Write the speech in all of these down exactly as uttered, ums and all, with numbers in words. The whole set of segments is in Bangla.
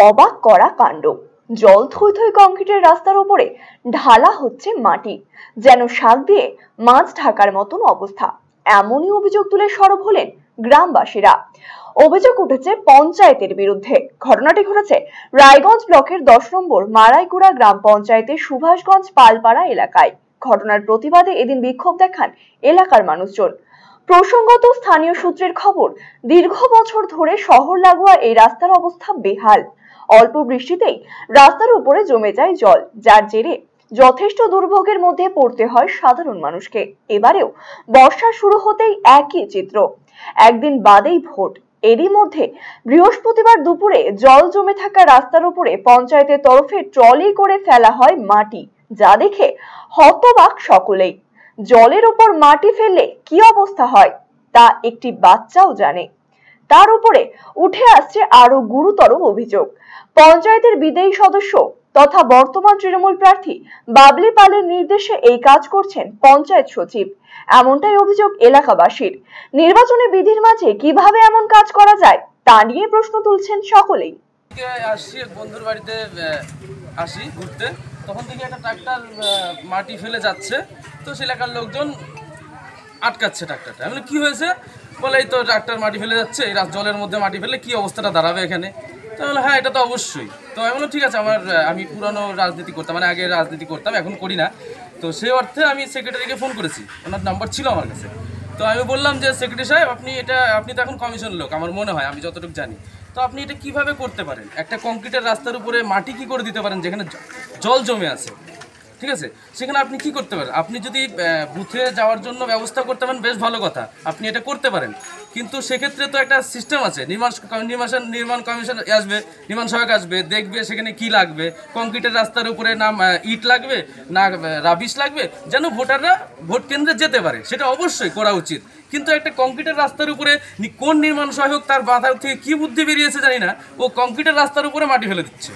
অবাক করা কাণ্ড। জল থই থই কংক্রিটের রাস্তার উপরে ঢালা হচ্ছে মাটি, যেন শাক দিয়ে মাছ ঢাকার মতন অবস্থা। এমনই অভিযোগ তুলে সরব হলেন গ্রামবাসীরা। অভিযোগ উঠেছে পঞ্চায়েতের বিরুদ্ধে। ঘটনাটি ঘটেছে রায়গঞ্জ ব্লকের দশ নম্বর মারাইকুড়া গ্রাম পঞ্চায়েতের সুভাষগঞ্জ পালপাড়া এলাকায়। ঘটনার প্রতিবাদে এদিন বিক্ষোভ দেখান এলাকার মানুষজন। প্রসঙ্গত, স্থানীয় সূত্রের খবর, দীর্ঘ বছর ধরে শহর লাগোয়া এই রাস্তার অবস্থা বেহাল। অল্প বৃষ্টিতেই রাস্তার উপরে জমে যায় জল, যার জেরে যথেষ্ট দুর্ভোগের মধ্যে পড়তে হয় সাধারণ মানুষকে। এবারেও বর্ষা শুরু হতেই একই চিত্র। একদিন বাদেই ভোট। এরই মধ্যে বৃহস্পতিবার দুপুরে জল জমে থাকা রাস্তার উপরে পঞ্চায়েতের তরফে ট্রলি করে ফেলা হয় মাটি, যা দেখে হতবাক সকলেই। জলের উপর মাটি ফেললে কি অবস্থা হয় তা একটি বাচ্চাও জানে। তার উপরে উঠে আসছে আরো গুরুতর অভিযোগ। পঞ্চায়েতের বিদায়ী সদস্য তথা বর্তমান তৃণমূল প্রার্থী বাবলি পালের নির্দেশে এই কাজ করছেন পঞ্চায়েত সচিব, এমনটাই অভিযোগ এলাকাবাসীর। নির্বাচনী বিধির মাঝে কিভাবে এমন কাজ করা যায় তা নিয়ে প্রশ্ন তুলছেন সকলেই। আসি বন্ধুর বাড়িতে আসি ঘুরতে, তখন থেকে একটা ট্রাক্টর মাটি ফেলে যাচ্ছে, তো সে এলাকার লোকজন আটকাচ্ছে ট্রাক্টরটা। আমি কি হয়েছে বলে, এই তো ট্রাক্টর মাটি ফেলে যাচ্ছে, এই জলের মধ্যে মাটি ফেলে কি অবস্থাটা দাঁড়াবে এখানে। তো বলে হ্যাঁ, এটা তো অবশ্যই। তো আমি বললাম ঠিক আছে, আমার আমি পুরানো রাজনীতি করতাম, মানে আগে রাজনীতি করতাম, এখন করি না। তো সেই অর্থে আমি সেক্রেটারিকে ফোন করেছি, ওনার নাম্বার ছিল আমার কাছে। তো আমি বললাম যে সেক্রেটারি সাহেব, আপনি এটা আপনি তো এখন কমিশন লোক আমার মনে হয়, আমি যতটুকু জানি, তো আপনি এটা কিভাবে করতে পারেন? একটা কংক্রিটের রাস্তার উপরে মাটি কি করে দিতে পারেন যেখানে জল জমে আছে? ঠিক আছে, সেখানে আপনি কি করতে পারেন? আপনি যদি বুথে যাওয়ার জন্য ব্যবস্থা করতে পারেন, বেশ ভালো কথা, আপনি এটা করতে পারেন। কিন্তু সেক্ষেত্রে তো একটা সিস্টেম আছে, নির্মাণ নির্মাণ নির্মাণ কমিশন আসবে, নির্মাণ সহায়ক আসবে, দেখবে সেখানে কি লাগবে, কংক্রিটের রাস্তার উপরে না ইট লাগবে না রাবিশ লাগবে, যেন ভোটাররা ভোট কেন্দ্রে যেতে পারে, সেটা অবশ্যই করা উচিত। কিন্তু একটা কংক্রিটের রাস্তার উপরে কোন নির্মাণ সহায়ক তার বাধা থেকে কি বুদ্ধি বেরিয়েছে জানি না, ও কংক্রিটের রাস্তার উপরে মাটি ফেলে দিচ্ছে।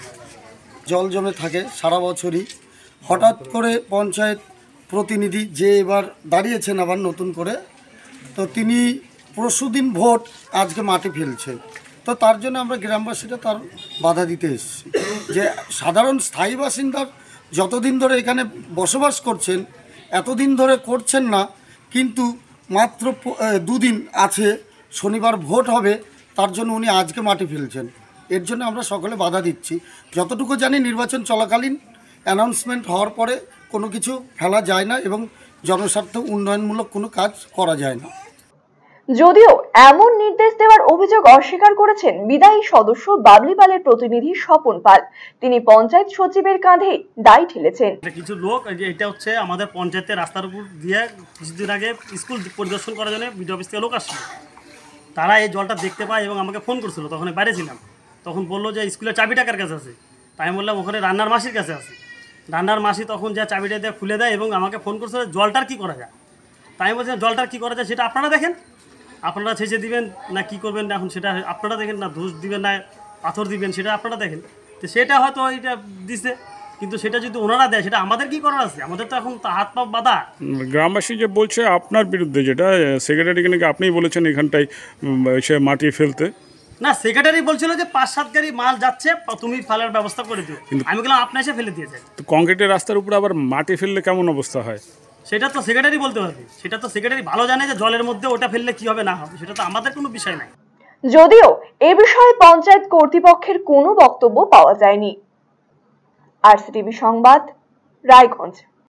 জল জমে থাকে সারা বছরই। হঠাৎ করে পঞ্চায়েত প্রতিনিধি যে এবার দাঁড়িয়েছেন আবার নতুন করে, তো তিনি পরশুদিন ভোট, আজকে মাটি ফেলছে। তো তার জন্য আমরা গ্রামবাসীরা তার বাধা দিতে এসেছি যে সাধারণ স্থায়ী বাসিন্দার যতদিন ধরে এখানে বসবাস করছেন, এতদিন ধরে করছেন না, কিন্তু মাত্র দুদিন আছে, শনিবার ভোট হবে, তার জন্য উনি আজকে মাটি ফেলছেন। এর জন্য আমরা সকলে বাধা দিচ্ছি। যতটুকু জানি নির্বাচন চলাকালীন অ্যানাউন্সমেন্ট হওয়ার পরে কোনো কিছু ফেলা যায় না এবং জনস্বার্থ উন্নয়নমূলক কোনো কাজ করা যায় না। যদিও এমন নির্দেশ দেওয়ার অভিযোগ অস্বীকার করেছেন বিদায়ী সদস্য বাবলি পালের প্রতিনিধি স্বপন পাল। তিনি পঞ্চায়েত সচিবের কাঁধে দায় ঠেলেছেন। কিছু লোক, এটা হচ্ছে আমাদের পঞ্চায়েতের রাস্তার উপর দিয়ে কিছুদিন আগে স্কুল পরিদর্শন করার জন্য বিডিও অফিস থেকে লোক আসছিল। তারা এই জলটা দেখতে পায় এবং আমাকে ফোন করছিল, তখন বাইরে ছিলাম। তখন বললো যে স্কুলের চাবিটা কার কাছে আছে। তাই আমি বললাম ওখানে রান্নার মাসির কাছে আছে। রান্নার মাসি তখন যা চাবিটা দিয়ে খুলে দেয় এবং আমাকে ফোন করছে জলটার কী করা যায়। তাই আমি বলছিলাম জলটার কী করা যায় সেটা আপনারা দেখেন, আপনারা ছেঁচে দিবেন না কী করবেন, এখন সেটা আপনারা দেখেন, না ধূস দিবেন না পাথর দিবেন সেটা আপনারা দেখেন। তো সেটা হয়তো এটা দিছে, কিন্তু সেটা যদি ওনারা দেয় সেটা আমাদের কি করার আছে? আমাদের তো এখন হাত পা বাঁধা। গ্রামবাসী যে বলছে আপনার বিরুদ্ধে, যেটা সেক্রেটারিকে নাকি আপনিই বলেছেন এখানটায় সে মাটি ফেলতে। না, সেক্রেটারি বলছিল যে পাঁচ সাত গাড়ি মাল যাচ্ছে, তুমি ফেলার ব্যবস্থা করে দিও। আমি বললাম আপনি এসে ফেলে দিয়েছেন। তো কংক্রিটের রাস্তার উপরে আবার মাটি ফেললে কেমন অবস্থা হয় সেটা তো সেক্রেটারি বলতে পারবে। সেটা তো সেক্রেটারি ভালো জানে যে জলের মধ্যে ওটা ফেললে কি হবে না হবে, সেটা তো আমাদের কোনো বিষয় নাই। যদিও এ বিষয়ে পঞ্চায়েত কর্তৃপক্ষের কোনো বক্তব্য পাওয়া যায়নি। আরসিটিভি সংবাদ, রায়গঞ্জ।